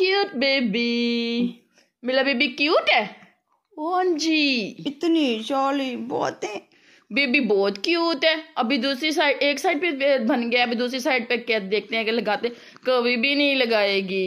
Cute baby. मेरा baby cute है। हाँ जी, इतनी जॉली बहुत है। बेबी बहुत क्यूट है। अभी दूसरी साइड, एक साइड पे बन गया, अभी दूसरी साइड पे क्या देखते हैं कि लगाते। कभी भी नहीं लगाएगी।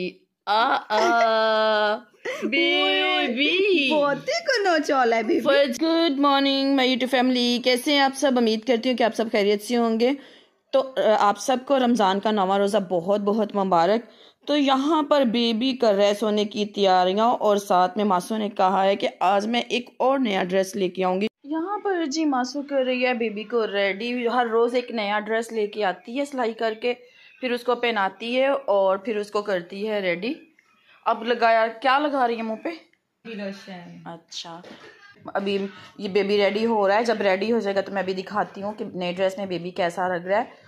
बेबी बहुत ही कुनो चौल है baby. First good morning my YouTube family, कैसे हैं आप सब। उम्मीद करती हूँ कि आप सब खैरियत से होंगे। तो आप सबको रमज़ान का 9वां रोज़ा बहुत बहुत मुबारक। तो यहाँ पर बेबी कर रहा है सोने की तैयारियां, और साथ में मासू ने कहा है कि आज मैं एक और नया ड्रेस लेके आऊंगी। यहाँ पर जी मासू कर रही है बेबी को रेडी। हर रोज़ एक नया ड्रेस लेके आती है सिलाई करके, फिर उसको पहनाती है और फिर उसको करती है रेडी। अब लगाया, क्या लगा रही है मुँह पे? लोशन। अच्छा, अभी ये बेबी रेडी हो रहा है। जब रेडी हो जाएगा तो मैं भी दिखाती हूँ कि नए ड्रेस में बेबी कैसा लग रहा है।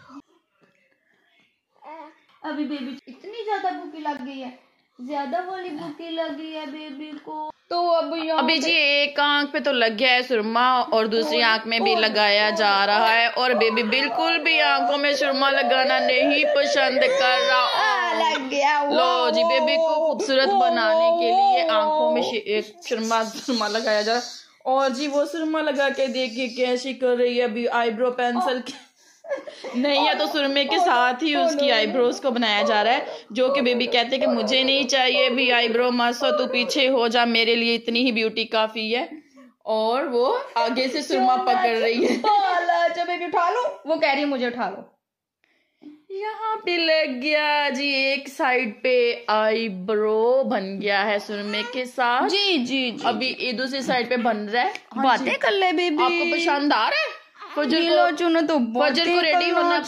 अभी बेबी इतनी ज्यादा भूखी लग गई है, ज्यादा वाली भूखी लगी है बेबी को। तो अभी जी एक आंख पे तो लग गया है सुरमा और दूसरी आंख में भी लगाया जा रहा है, और बेबी बिल्कुल भी आंखों में सुरमा लगाना नहीं पसंद कर रहा। लग गया। लो जी, बेबी को खूबसूरत बनाने के लिए आंखों में सुरमा लगाया जा रहा है। और जी वो सुरमा लगा के देखिए कैसी कर रही है। अभी आईब्रो पेंसिल नहीं है तो सुरमे के साथ ही उसकी आईब्रोज को बनाया जा रहा है, जो कि बेबी कहते हैं कि मुझे नहीं चाहिए भी आईब्रो, मसो तू पीछे हो जा, मेरे लिए इतनी ही ब्यूटी काफी है। और वो आगे से सुरमा पकड़ रही है। जब बेबी उठा लो, वो कह रही है मुझे उठा लो। यहाँ पे लग गया जी, एक साइड पे आईब्रो बन गया है सुरमे के साथ। जी जी जी। अभी ये दूसरी साइड पे बन रहा है। बातें कर ले बेबी। आपको पसंद आ रहा है? फजर को रेडी होना,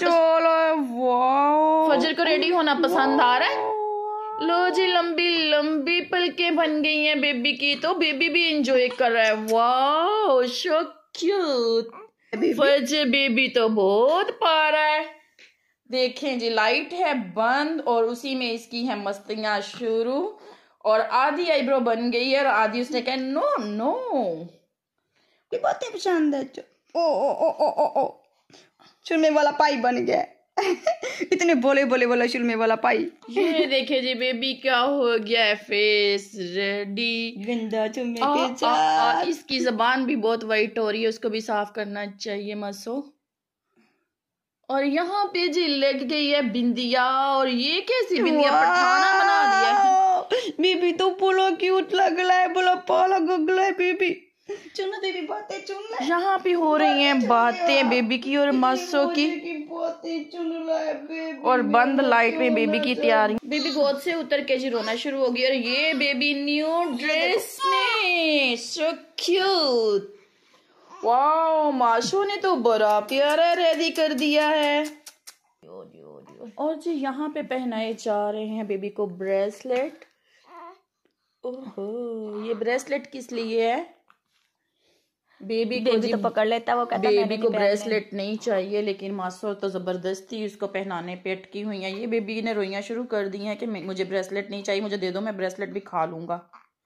फजर को रेडी होना पसंद आ रहा है। लो जी, लंबी लंबी पलकें बन गई हैं बेबी की, तो बेबी भी इंजॉय कर रहा है। Wow so cute. Fajar baby तो बहुत प्यारा है। देखें जी, लाइट है बंद और उसी में इसकी है मस्तियां शुरू। और आधी आईब्रो बन गई है और आधी उसने कहा नो नो, बातें पसंद है। ओ ओ ओ ओ ओ ओ चुलमे वाला पाई बन गया। इतने बोले बोले बोला चुलमे वाला पाई। ये देखे जी बेबी क्या हो गया है, फेस रेडी गंदा चुलमे के साथ। इसकी जबान भी बहुत वाइट हो रही है, उसको भी साफ करना चाहिए मसो। और यहाँ पे जी लग गई है बिंदिया, और ये कैसी बिंदिया, पठाना बना दिया। बेबी तो बोलो क्यूट लग रहा है, बोलो पाला गगला है बेबी। चुन बेबी बातें चुन ले। यहाँ पे हो रही हैं बातें बेबी की और मसो की, बातें चुन ले बेबी। और बंद लाइट में बेबी की तैयारी। बेबी गोद से उतर के जी रोना शुरू हो गई, और ये बेबी न्यू ड्रेस में सो क्यूट। वाओ, माशू ने तो बड़ा प्यारा रेडी कर दिया है। और जी यहाँ पे पहनाए जा रहे हैं बेबी को ब्रेसलेट। ओहो, ये ब्रेसलेट किस लिए है? बेबी को तो पकड़ लेता, वो कहता बेबी को ब्रेसलेट नहीं चाहिए, लेकिन मासो तो जबरदस्ती उसको पहनाने पे अटकी हुई है। ये बेबी ने रोइयां शुरू कर दी हैं कि मुझे ब्रेसलेट नहीं चाहिए, मुझे दे दो, मैं ब्रेसलेट भी खा लूंगा।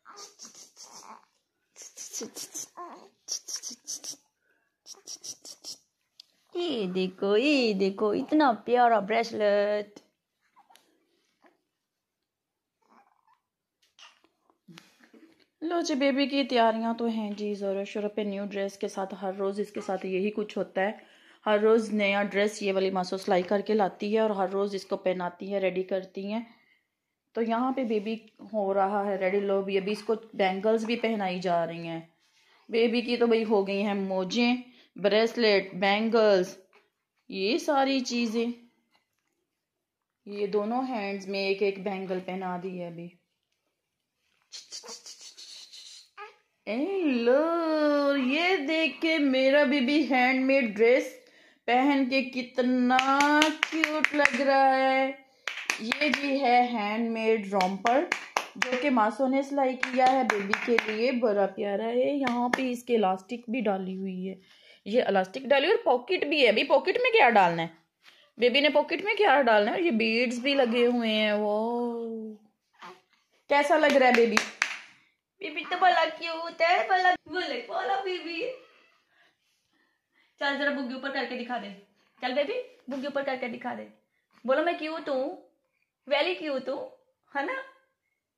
ये देखो इतना प्यारा ब्रेसलेट। लो जी, बेबी की तैयारियां तो हैं जी जोरों शोरों पे। न्यू ड्रेस के साथ हर रोज इसके साथ यही कुछ होता है। हर रोज नया ड्रेस ये वाली मासो सिलाई करके लाती है और हर रोज इसको पहनाती है, रेडी करती हैं। तो यहाँ पे बेबी हो रहा है रेडी। लो भी अभी इसको बैंगल्स भी पहनाई जा रही हैं। बेबी की तो भाई हो गई हैं मोजें, ब्रेसलेट, बैंगल्स, ये सारी चीजें। ये दोनों हैंड्स में एक एक बैंगल पहना दी है अभी। लो, ये देख के मेरा बेबी हैंडमेड ड्रेस पहन के कितना क्यूट लग रहा है। ये जी है हैंडमेड रॉम्पर, जो कि मासो ने सिलाई किया है बेबी के लिए, बड़ा प्यारा है। यहाँ पे इसके इलास्टिक भी डाली हुई है, ये इलास्टिक डाली और पॉकेट भी है। अभी पॉकेट में क्या डालना है, बेबी ने पॉकेट में क्या डालना है। और ये बीड्स भी लगे हुए हैं। वो कैसा लग रहा है बेबी? बेबी तो बड़ा क्यूट है, बड़ा बोला बेबी। चल जरा बुग्गी ऊपर करके दिखा दे। चल बेबी बुग्गी ऊपर करके दिखा दे। बोलो मैं क्यूट हूँ, वेरी क्यूट हूँ, है ना?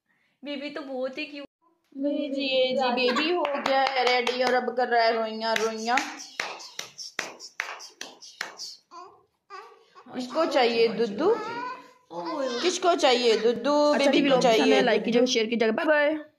बेबी तो बहुत ही क्यूट। जी बेबी हो गया है रेडी और अब कर रहा है रोइयां रोइयां। इसको चाहिए दुद्धू, किसको चाहिए दुद्धू? बेबी को चाहिए। लाइक कीजिएगा, शेयर कीजिएगा। Bye bye.